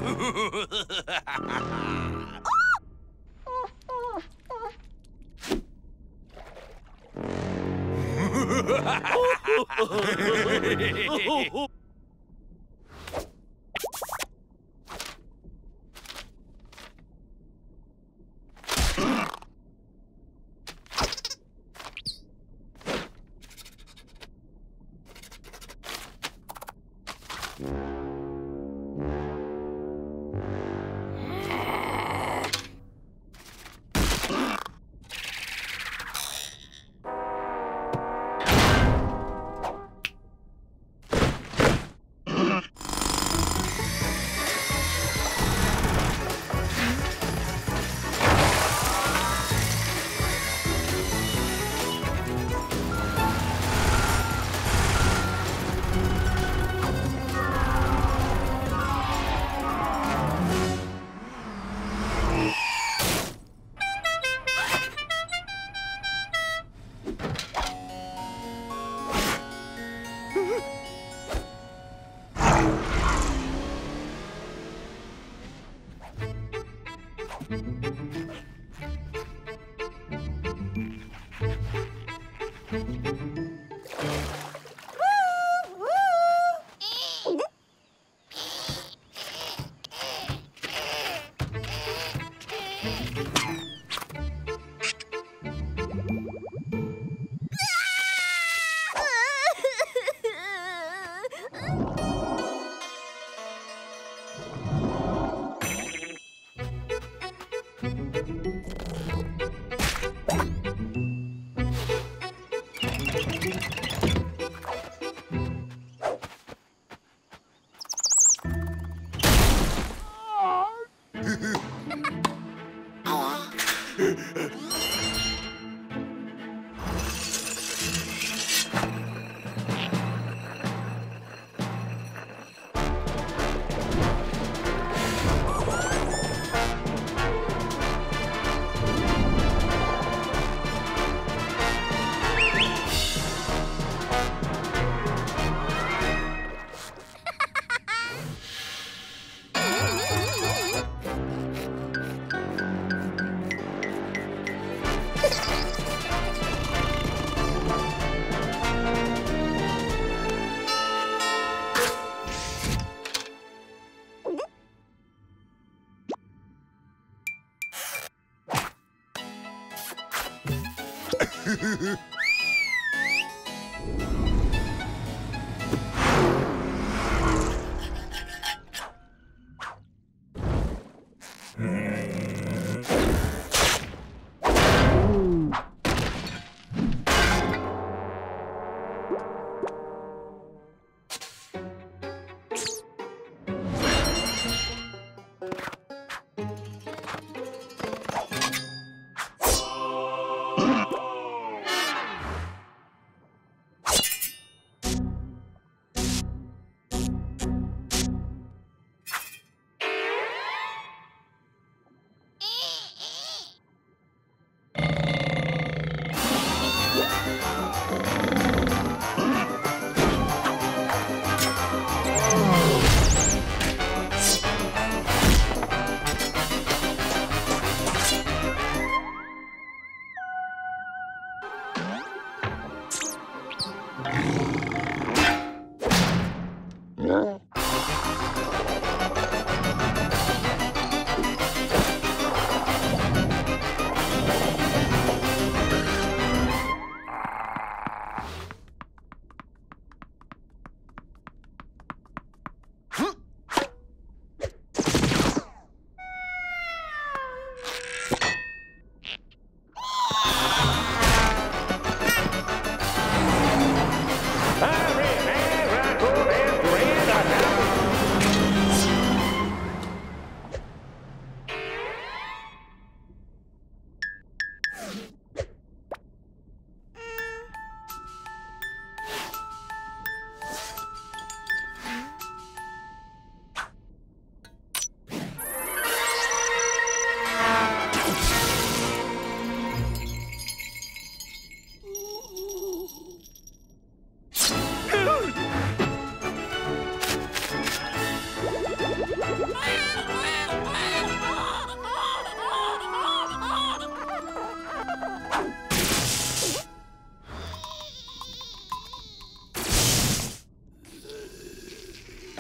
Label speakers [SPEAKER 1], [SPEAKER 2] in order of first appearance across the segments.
[SPEAKER 1] Hurry, man, right, go, and grand,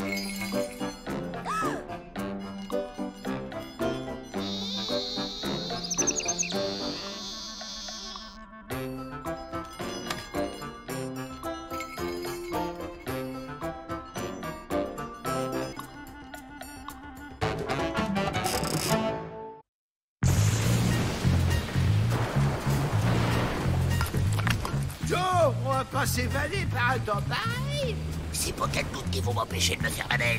[SPEAKER 1] Joe, on va pas s'évader par un temps pareil.
[SPEAKER 2] C'est pas quatre doutes qui vont m'empêcher de me faire la belle.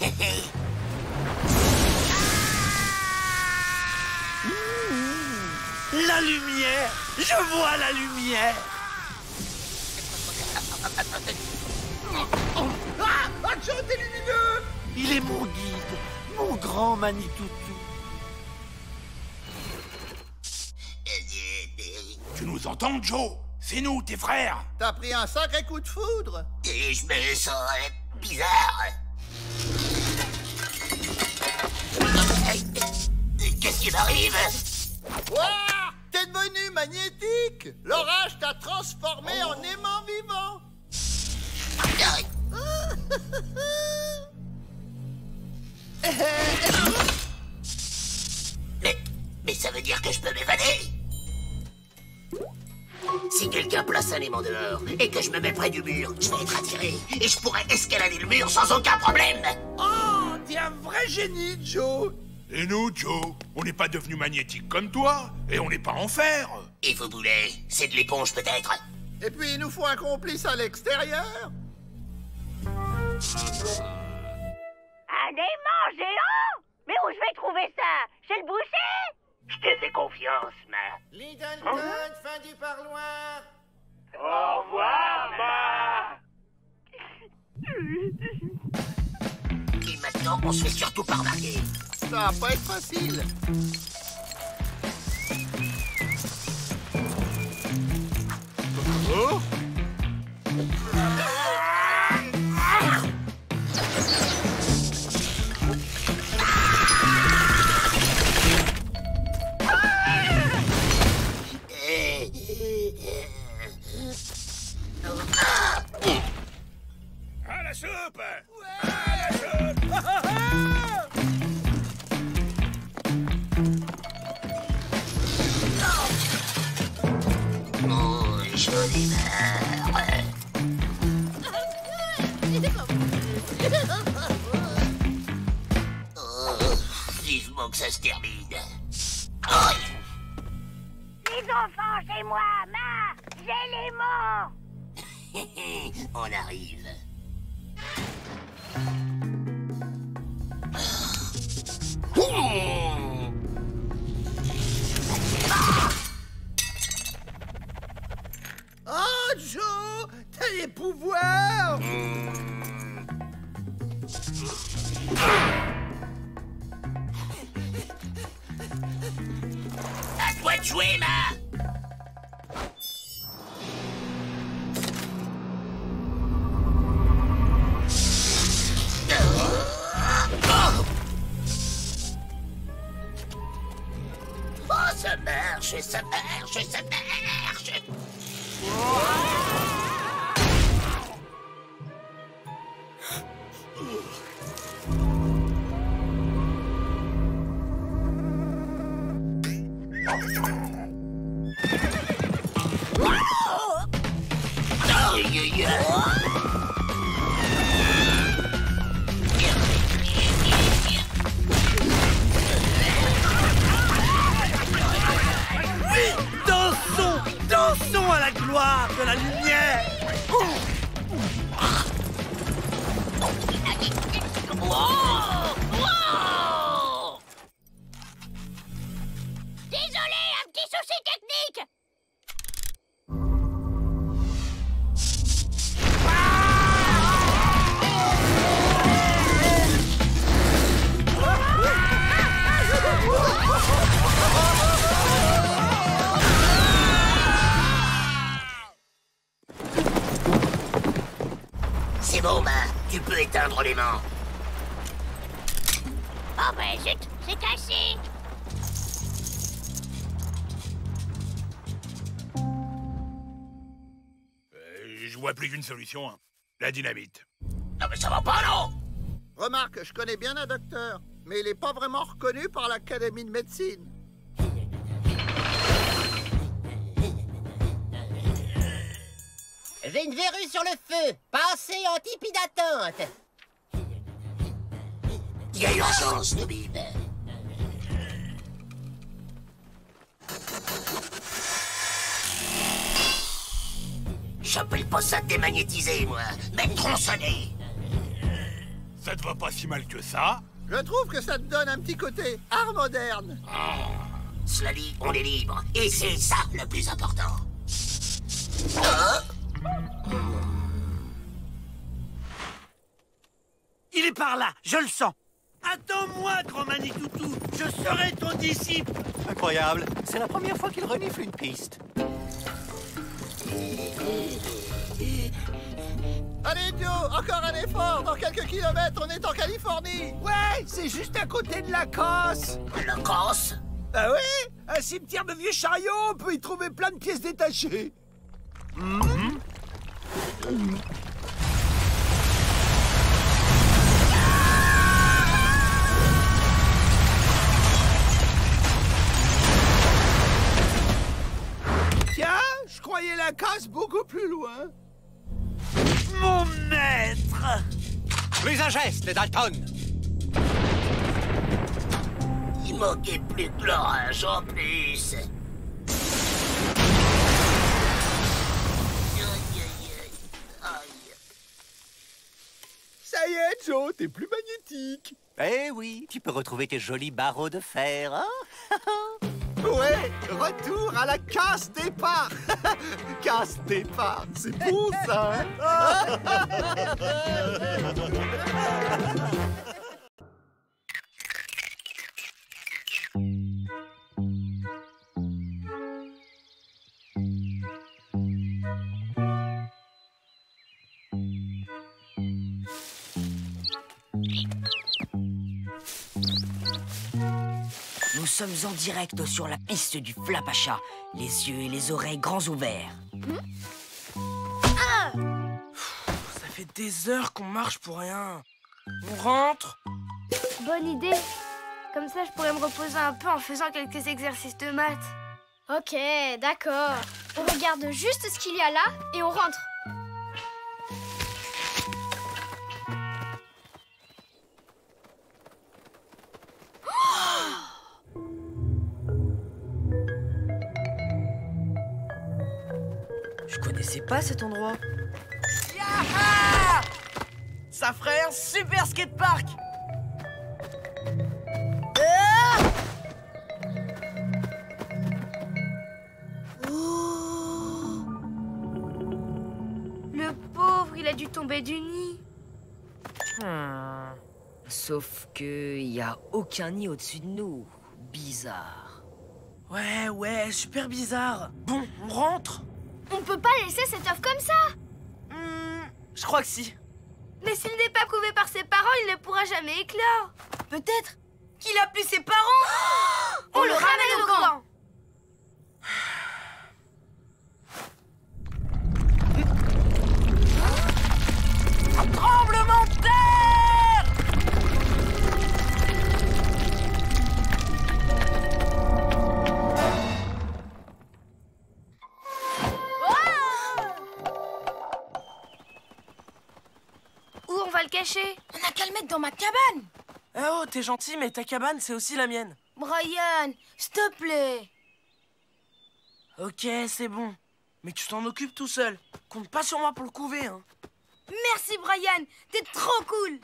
[SPEAKER 1] La lumière! Je vois la lumière! Ah, Joe, t'es lumineux! Il est mon guide, mon grand Manitoutou.
[SPEAKER 3] Tu nous entends, Joe? C'est nous, tes frères.
[SPEAKER 1] T'as pris un sacré coup de foudre.
[SPEAKER 2] Et je me sens bizarre. Qu'est-ce qui m'arrive?
[SPEAKER 1] Ouah! T'es devenu magnétique! L'orage t'a transformé en aimant vivant!
[SPEAKER 2] Mais ça veut dire que je peux m'évader? Si quelqu'un place un aimant dehors et que je me mets près du mur, je vais être attiré et je pourrais escalader le mur sans aucun problème.
[SPEAKER 1] Oh, t'es un vrai génie, Joe!
[SPEAKER 3] Et nous, Joe, on n'est pas devenus magnétiques comme toi, et on n'est pas en fer.
[SPEAKER 2] Et vos boulets, c'est de l'éponge peut-être?
[SPEAKER 1] Et puis il nous faut un complice à l'extérieur!
[SPEAKER 4] Un aimant géant? Mais où je vais trouver ça? Chez le boucher?
[SPEAKER 2] Je te fais confiance, ma.
[SPEAKER 1] Littleton, fin du parloir!
[SPEAKER 3] Au revoir, ma.
[SPEAKER 2] Et maintenant, on se fait surtout pas remarquer.
[SPEAKER 1] Ça va pas être facile!
[SPEAKER 3] Oh. À la soupe. À la soupe.
[SPEAKER 2] Oh, jolie mère. Oh, vivement que ça se termine. Oh.
[SPEAKER 4] Les enfants, c'est moi, Ma! J'ai l'aimant!
[SPEAKER 2] On arrive.
[SPEAKER 1] Oh, Joe! T'as les pouvoirs!
[SPEAKER 2] À toi de jouer, Ma. Oh, ça marche, ça marche, ça marche. Aïe, aïe, aïe.
[SPEAKER 1] Dansons! Dansons à la gloire de la lumière!
[SPEAKER 2] Wow! Wow!
[SPEAKER 4] Désolé, un petit souci technique!
[SPEAKER 2] C'est bon, Ma. Tu peux éteindre l'aimant.
[SPEAKER 4] Oh ben zut, c'est cassé!
[SPEAKER 3] Je vois plus qu'une solution. Hein. La dynamite.
[SPEAKER 2] Non, mais ça va pas, non?
[SPEAKER 1] Remarque, je connais bien un docteur, mais il n'est pas vraiment reconnu par l'Académie de médecine.
[SPEAKER 5] J'ai une verrue sur le feu. Pensée en tipi d'attente.
[SPEAKER 2] Il y a urgence, Toubib. J'appelle pas ça démagnétiser, moi, mais tronçonner.
[SPEAKER 3] Ça te va pas si mal que ça?
[SPEAKER 1] Je trouve que ça te donne un petit côté art moderne.
[SPEAKER 2] Cela dit, on est libre, et c'est ça le plus important. Hein?
[SPEAKER 6] Il est par là, je le sens. Attends-moi, grand Manitoutou, je serai ton disciple.
[SPEAKER 7] Incroyable, c'est la première fois qu'il renifle une piste.
[SPEAKER 1] Allez, Dio, encore un effort. Dans quelques kilomètres, on est en Californie.
[SPEAKER 6] Ouais, c'est juste à côté de la Casse.
[SPEAKER 2] La Casse?
[SPEAKER 6] Ah ouais, un cimetière de vieux chariots, on peut y trouver plein de pièces détachées. Tiens, je croyais la Casse beaucoup plus loin. Mon maître!
[SPEAKER 7] Plus un geste, les Dalton.
[SPEAKER 2] Il manquait plus que l'orage en plus.
[SPEAKER 6] Ça y est, Joe, t'es plus magnétique.
[SPEAKER 7] Eh oui, tu peux retrouver tes jolis barreaux de fer, hein?
[SPEAKER 6] Ouais, retour à la casse départ. Casse départ, c'est beau ça, hein?
[SPEAKER 8] Nous sommes en direct sur la piste du Flapacha, les yeux et les oreilles grands ouverts.
[SPEAKER 9] Ça fait des heures qu'on marche pour rien. On rentre?
[SPEAKER 10] Bonne idée. Comme ça, je pourrais me reposer un peu en faisant quelques exercices de maths.
[SPEAKER 11] Ok, d'accord. On regarde juste ce qu'il y a là et on rentre.
[SPEAKER 8] Je connaissais pas cet endroit.
[SPEAKER 9] Yaha! Ça ferait un super skatepark!
[SPEAKER 10] Le pauvre, il a dû tomber du nid.
[SPEAKER 8] Sauf que y a aucun nid au-dessus de nous. Bizarre.
[SPEAKER 9] Ouais, super bizarre. Bon, on rentre?
[SPEAKER 11] On peut pas laisser cet œuf comme ça.
[SPEAKER 9] Je crois que si.
[SPEAKER 10] Mais s'il n'est pas couvé par ses parents, il ne pourra jamais éclore.
[SPEAKER 9] Peut-être qu'il a plus ses parents.
[SPEAKER 10] On le ramène au camp.
[SPEAKER 9] Tremblement de terre!
[SPEAKER 10] Où on va le cacher?
[SPEAKER 11] On a qu'à le mettre dans ma cabane.
[SPEAKER 9] Oh, t'es gentil, mais ta cabane, c'est aussi la mienne.
[SPEAKER 11] Brian, s'il te plaît.
[SPEAKER 9] Ok, c'est bon. Mais tu t'en occupes tout seul. Compte pas sur moi pour le couver, hein.
[SPEAKER 11] Merci, Brian. T'es trop cool.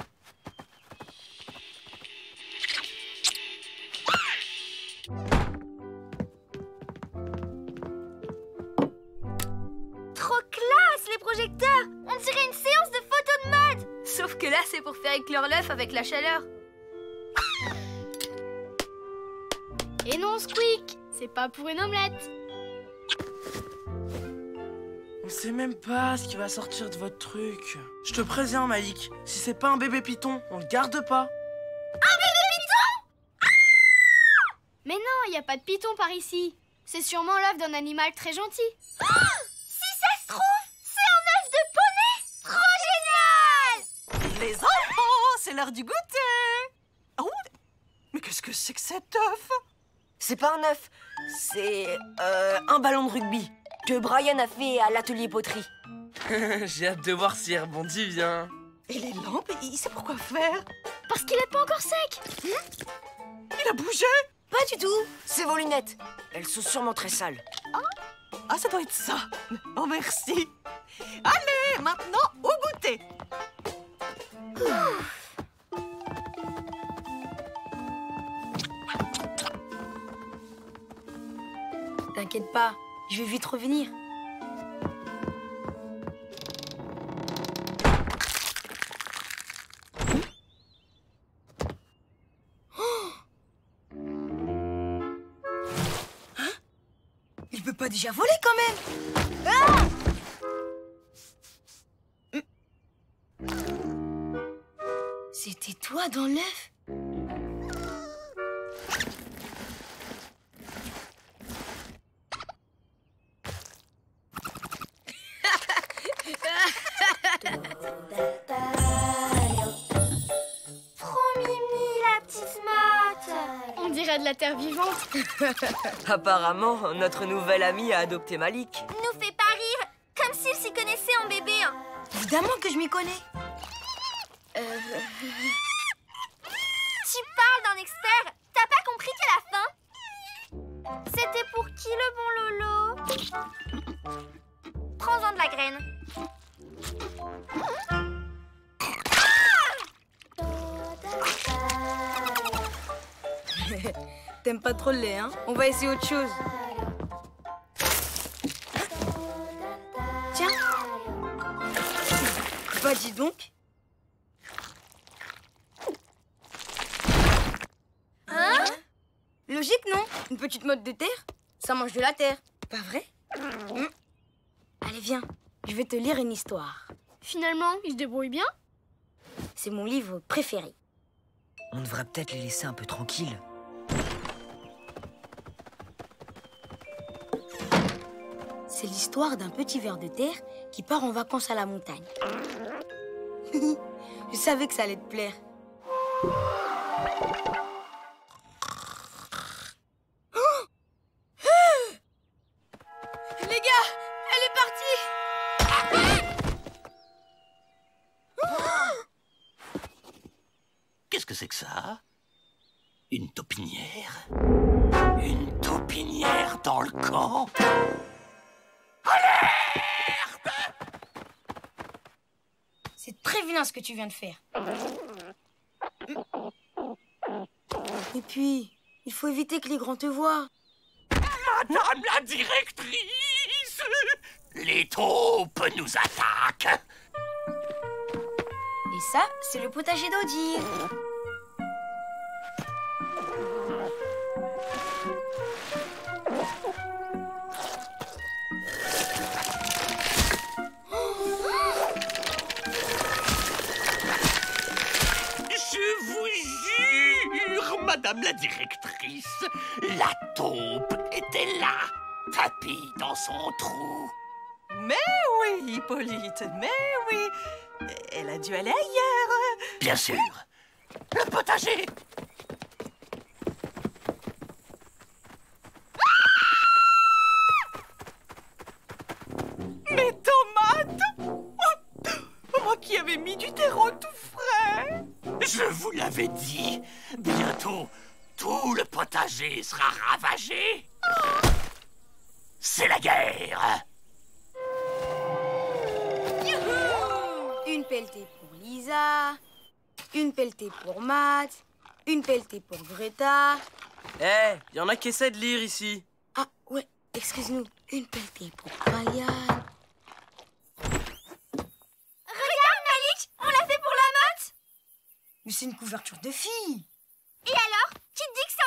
[SPEAKER 10] Trop classe, les projecteurs. On dirait une séance de photos de mode. Sauf que là, c'est pour faire éclore l'œuf avec la chaleur.
[SPEAKER 11] Et non, Squeak, c'est pas pour une omelette.
[SPEAKER 9] On sait même pas ce qui va sortir de votre truc. Je te préviens, Malik, si c'est pas un bébé python, on le garde pas.
[SPEAKER 11] Un bébé python? Mais non, y a pas de python par ici. C'est sûrement l'œuf d'un animal très gentil. Si ça se trouve, c'est un œuf de poney. Trop génial!
[SPEAKER 9] Les enfants, c'est
[SPEAKER 12] l'heure du goûter. Oh, mais qu'est-ce que c'est que cet œuf?
[SPEAKER 8] C'est pas un œuf, c'est un ballon de rugby que Brian a fait à l'atelier poterie.
[SPEAKER 9] J'ai hâte de voir si elle rebondit bien.
[SPEAKER 12] Et les lampes, il sait pourquoi faire?
[SPEAKER 11] Parce qu'il est pas encore sec.
[SPEAKER 12] Il a bougé?
[SPEAKER 8] Pas du tout, c'est vos lunettes. Elles sont sûrement très sales.
[SPEAKER 12] Ah, ça doit être ça. Oh, merci. Allez, maintenant, au goûter.
[SPEAKER 10] T'inquiète pas, je vais vite revenir.
[SPEAKER 8] Il peut pas déjà voler quand même. C'était toi dans l'œuf?
[SPEAKER 11] On dirait de la terre vivante.
[SPEAKER 8] Apparemment, notre nouvel ami a adopté Malik.
[SPEAKER 10] Nous fait pas rire, comme s'il s'y connaissait en bébé.
[SPEAKER 8] Évidemment que je m'y connais.
[SPEAKER 10] Tu parles d'un expert. T'as pas compris qu'à la fin, c'était pour qui le bon Lolo? Prends-en de la graine.
[SPEAKER 8] T'aimes pas trop le lait, hein? On va essayer autre chose. Tiens. Bah dis donc.
[SPEAKER 10] Hein?
[SPEAKER 8] Logique, non? Une petite motte de terre, ça mange de la terre. Pas vrai? Allez, viens. Je vais te lire une histoire.
[SPEAKER 11] Finalement, il se débrouille bien.
[SPEAKER 8] C'est mon livre préféré.
[SPEAKER 7] On devrait peut-être les laisser un peu tranquilles.
[SPEAKER 8] C'est l'histoire d'un petit ver de terre qui part en vacances à la montagne. Je savais que ça allait te plaire. Les gars, elle est partie!
[SPEAKER 2] Qu'est-ce que c'est que ça? Une taupinière? Une taupinière dans le camp?
[SPEAKER 8] C'est très vilain ce que tu viens de faire. Et puis, il faut éviter que les grands te voient.
[SPEAKER 2] Madame la directrice! Les taupes nous attaquent!
[SPEAKER 8] Et ça, c'est le potager d'Odile.
[SPEAKER 2] Je vous jure, madame la directrice, la taupe était là, tapie dans son trou.
[SPEAKER 12] Mais oui, Hippolyte, mais oui. Elle a dû aller ailleurs.
[SPEAKER 2] Bien sûr. Le potager.
[SPEAKER 12] Mes tomates! Moi qui avais mis du terreau tout frais.
[SPEAKER 2] Je vous l'avais dit. Bientôt, tout le potager sera ravagé. C'est la guerre.
[SPEAKER 8] Une pelletée pour Lisa, une pelletée pour Matt, une pelletée pour Greta.
[SPEAKER 9] Y en a qui essaient de lire ici.
[SPEAKER 8] Ah ouais, excuse-nous, une pelletée pour Brian.
[SPEAKER 10] Regarde, Malik, on l'a fait pour la motte.
[SPEAKER 8] Mais c'est une couverture de fille.
[SPEAKER 10] Et alors, qui te dit que c'est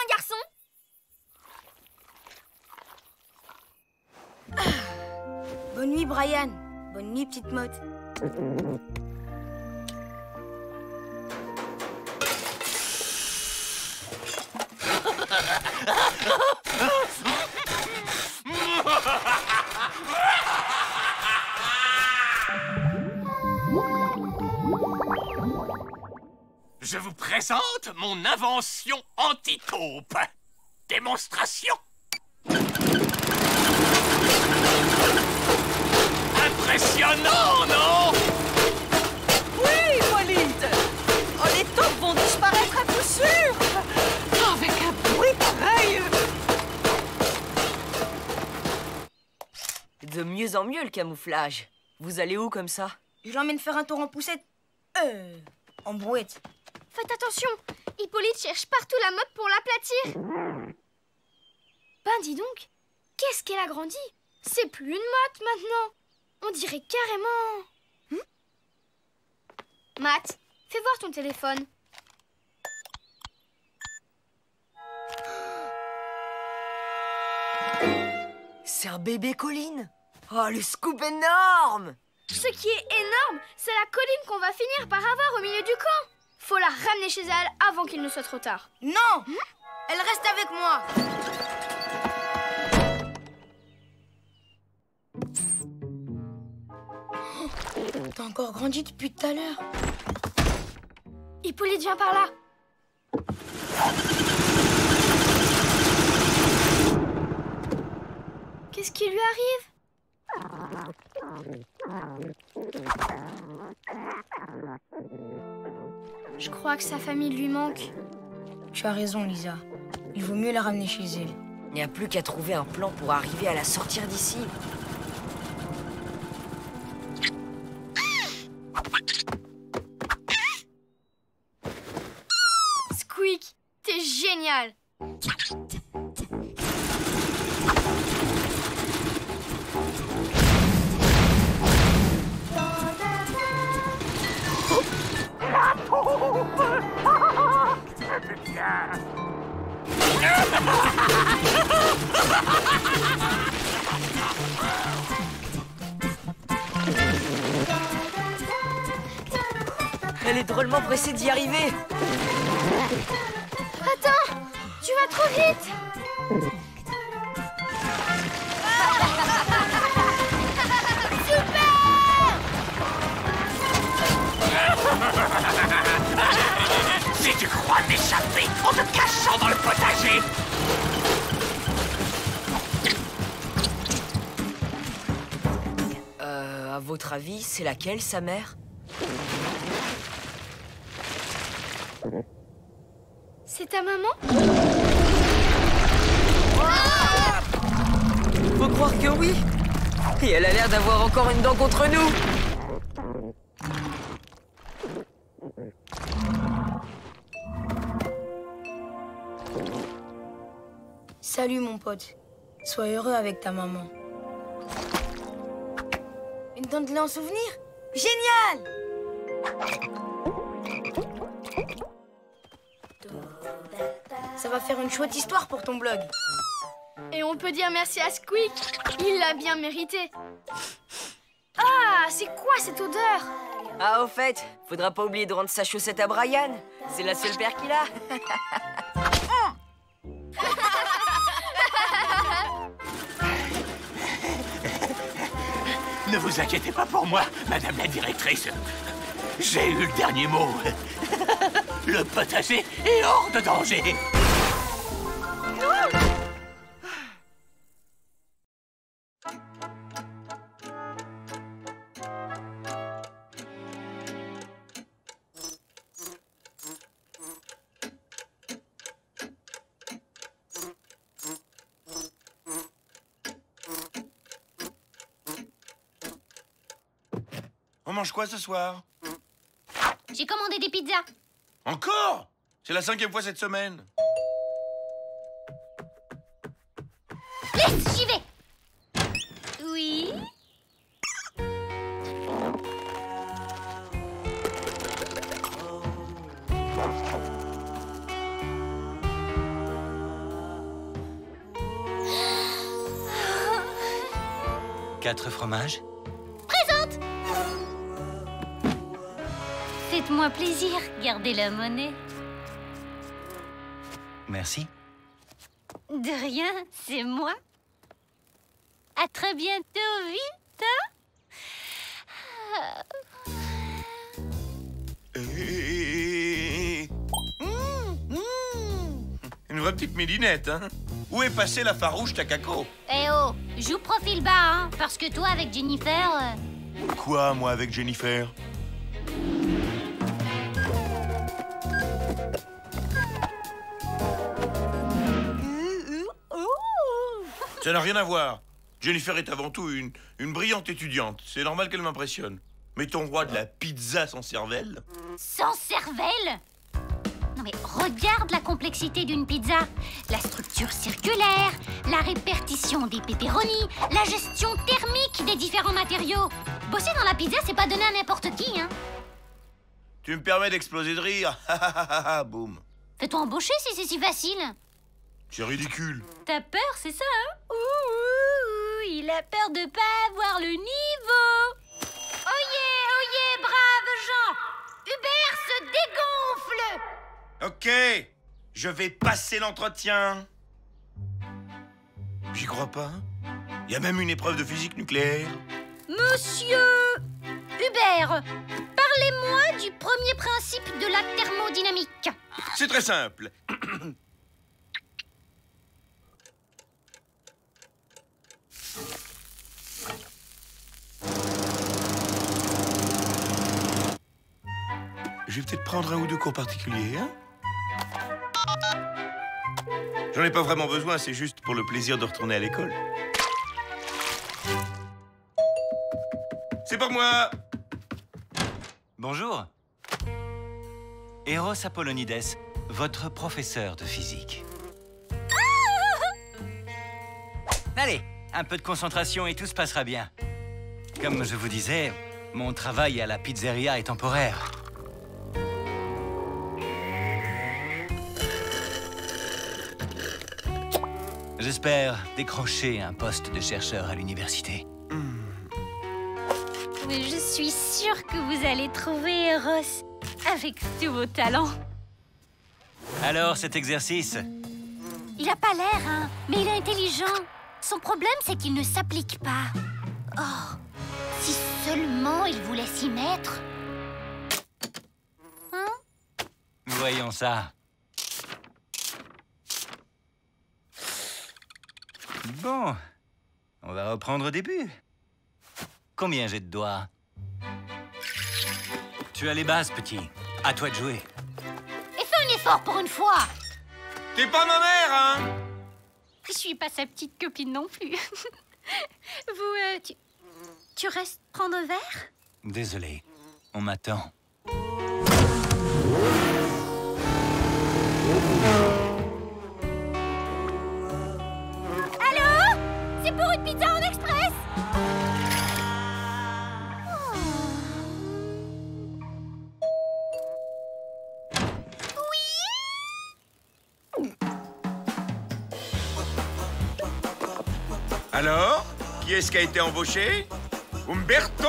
[SPEAKER 10] un garçon?
[SPEAKER 8] Bonne nuit, Brian. Bonne nuit, petite motte.
[SPEAKER 13] Je vous présente mon invention anti-taupe. Démonstration. Impressionnant, non?
[SPEAKER 12] Oui, Walid. Oh, les taupes vont disparaître à coup sûr. Oh, avec un bruit pareil.
[SPEAKER 14] De mieux en mieux, le camouflage. Vous allez où comme ça?
[SPEAKER 8] Je l'emmène faire un tour en poussette. En brouette.
[SPEAKER 11] Faites attention, Hippolyte cherche partout la mode pour l'aplatir. Ben dis donc, qu'est-ce qu'elle a grandi? C'est plus une motte maintenant. On dirait carrément... Matt, fais voir ton téléphone.
[SPEAKER 14] C'est un bébé colline. Oh, le scoop énorme!
[SPEAKER 11] Ce qui est énorme, c'est la colline qu'on va finir par avoir au milieu du camp. Faut la ramener chez elle avant qu'il ne soit trop tard.
[SPEAKER 8] Non! Elle reste avec moi. T'as encore grandi depuis tout à l'heure.
[SPEAKER 11] Hippolyte, viens par là. Qu'est-ce qui lui arrive? Je crois que sa famille lui manque.
[SPEAKER 8] Tu as raison, Lisa. Il vaut mieux la ramener chez elle.
[SPEAKER 14] Il n'y a plus qu'à trouver un plan pour arriver à la sortir d'ici.
[SPEAKER 11] Squeak, t'es génial.
[SPEAKER 2] La taupe! C'est bien.
[SPEAKER 14] Elle est drôlement pressée d'y arriver.
[SPEAKER 11] Attends, tu vas trop vite.
[SPEAKER 2] Si tu crois t'échapper en te cachant dans le potager.
[SPEAKER 14] À votre avis, c'est laquelle, sa mère?
[SPEAKER 11] C'est ta maman?
[SPEAKER 14] Faut croire que oui. Et elle a l'air d'avoir encore une dent contre nous.
[SPEAKER 8] Salut, mon pote. Sois heureux avec ta maman. Une dent de lait en souvenir? Génial! Ça va faire une chouette histoire pour ton blog.
[SPEAKER 11] Et on peut dire merci à Squeak. Il l'a bien mérité. Ah, c'est quoi cette odeur?
[SPEAKER 14] Ah, au fait, faudra pas oublier de rendre sa chaussette à Brian. C'est la seule paire qu'il a.
[SPEAKER 13] Ne vous inquiétez pas pour moi, madame la directrice. J'ai eu le dernier mot. Le potager est hors de danger.
[SPEAKER 15] On mange quoi ce soir?
[SPEAKER 10] J'ai commandé des pizzas.
[SPEAKER 15] Encore? C'est la 5e fois cette semaine.
[SPEAKER 10] Laisse, j'y vais. Oui.
[SPEAKER 7] Quatre fromages?
[SPEAKER 10] Présente. Faites-moi plaisir, gardez la monnaie.
[SPEAKER 7] Merci.
[SPEAKER 10] De rien, c'est moi. À très bientôt, vite. Hein?
[SPEAKER 15] vraie petite midinette, hein. Où est passée la farouche Takako?
[SPEAKER 16] Eh oh, joue profil bas, hein, parce que toi, avec Jennifer...
[SPEAKER 15] Quoi, moi, avec Jennifer? Ça n'a rien à voir. Jennifer est avant tout une brillante étudiante. C'est normal qu'elle m'impressionne. Mais ton roi de la pizza sans cervelle?
[SPEAKER 16] Sans cervelle? Non mais regarde la complexité d'une pizza. La structure circulaire, la répartition des pepperonis, la gestion thermique des différents matériaux. Bosser dans la pizza, c'est pas donné à n'importe qui, hein.
[SPEAKER 15] Tu me permets d'exploser de rire? Boum.
[SPEAKER 16] Fais-toi embaucher si c'est si facile.
[SPEAKER 15] C'est ridicule.
[SPEAKER 16] T'as peur, c'est ça, hein? Ouh, il a peur de pas avoir le niveau. Oyez, braves gens. Hubert se dégonfle.
[SPEAKER 15] Ok, je vais passer l'entretien. J'y crois pas. Il y a même une épreuve de physique nucléaire.
[SPEAKER 16] Monsieur Hubert, parlez-moi du premier principe de la thermodynamique.
[SPEAKER 15] C'est très simple. Je vais peut-être prendre un ou deux cours particuliers, hein? J'en ai pas vraiment besoin, c'est juste pour le plaisir de retourner à l'école. C'est pour moi!
[SPEAKER 7] Bonjour. Eros Apollonides, votre professeur de physique. Allez, un peu de concentration et tout se passera bien. Comme je vous disais, mon travail à la pizzeria est temporaire. J'espère décrocher un poste de chercheur à l'université.
[SPEAKER 16] Mais je suis sûre que vous allez trouver Eros avec tous vos talents.
[SPEAKER 7] Alors, cet exercice?
[SPEAKER 16] Il a pas l'air, hein, mais il est intelligent. Son problème, c'est qu'il ne s'applique pas. Oh, si seulement il voulait s'y mettre. Hein?
[SPEAKER 7] Voyons ça. Bon, on va reprendre au début. Combien j'ai de doigts? Tu as les bases, petit. À toi de jouer.
[SPEAKER 16] Et fais un effort pour une fois.
[SPEAKER 15] T'es pas ma mère, hein?
[SPEAKER 16] Je suis pas sa petite copine non plus. Vous, tu restes prendre un verre?
[SPEAKER 7] Désolé, on m'attend.
[SPEAKER 16] Allô? C'est pour une pizza en express?
[SPEAKER 15] Alors, qui est-ce qui a été embauché? Umberto!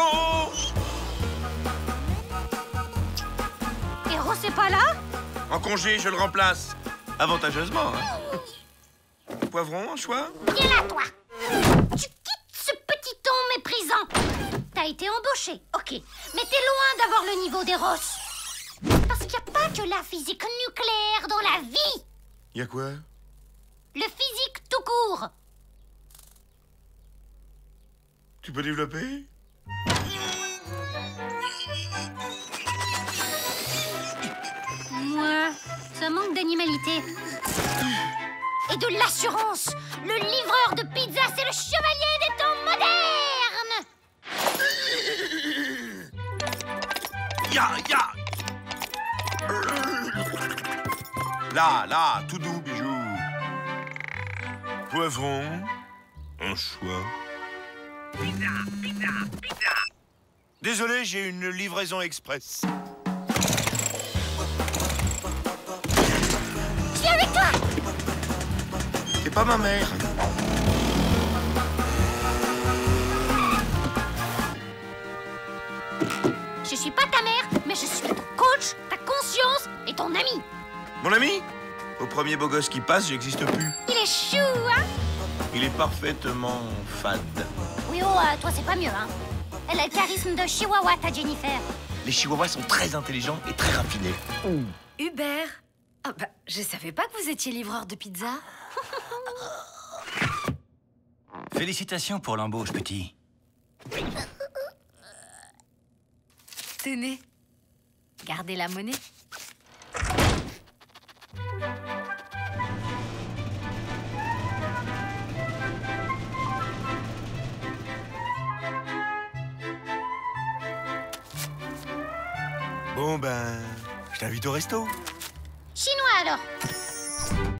[SPEAKER 16] Eros c'est pas là?
[SPEAKER 15] En congé, je le remplace. Avantageusement, hein? Poivron, un choix?
[SPEAKER 16] Viens là, toi! Tu quittes ce petit ton méprisant! T'as été embauché, ok. Mais t'es loin d'avoir le niveau d'Eros. Parce qu'il n'y a pas que la physique nucléaire dans la vie!
[SPEAKER 15] Y a quoi?
[SPEAKER 16] Le physique tout court!
[SPEAKER 15] Tu peux développer?
[SPEAKER 16] Moi, ça manque d'animalité. Et de l'assurance! Le livreur de pizza, c'est le chevalier des temps modernes!
[SPEAKER 15] Ya! Là, tout doux, bijou. Poivron, un choix. Pizza! Désolé, j'ai une livraison express.
[SPEAKER 16] Je viens avec toi!
[SPEAKER 15] T'es pas ma mère.
[SPEAKER 16] Je suis pas ta mère, mais je suis ton coach, ta conscience et ton ami.
[SPEAKER 15] Mon ami? Au premier beau gosse qui passe, j'existe plus.
[SPEAKER 16] Il est chou, hein?
[SPEAKER 15] Il est parfaitement fade.
[SPEAKER 16] Oui, oh, toi, c'est pas mieux, hein? Elle a le charisme de Chihuahua, ta Jennifer.
[SPEAKER 15] Les chihuahuas sont très intelligents et très raffinés.
[SPEAKER 8] Hubert,
[SPEAKER 17] Ah bah, je savais pas que vous étiez livreur de pizza.
[SPEAKER 7] Félicitations pour l'embauche, petit.
[SPEAKER 17] Tenez, gardez la monnaie.
[SPEAKER 6] Bon ben, je t'invite au resto.
[SPEAKER 16] Chinois alors.